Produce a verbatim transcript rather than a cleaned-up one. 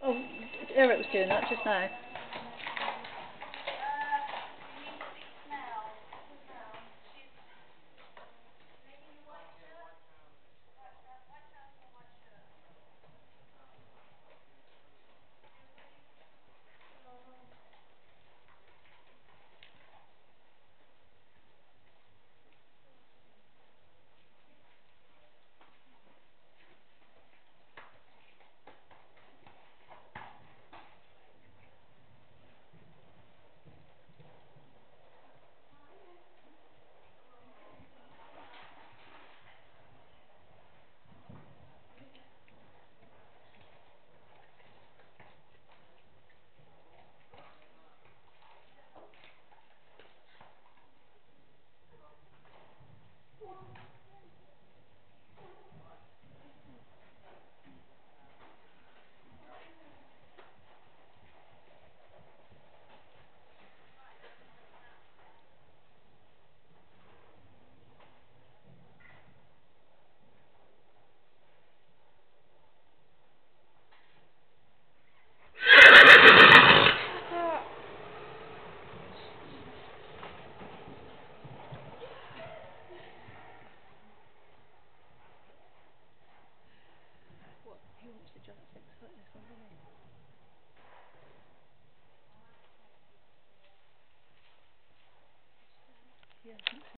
Oh, Eric was doing that just now. What? He wants to jump six foot this one, doesn't he? Yeah, I think so.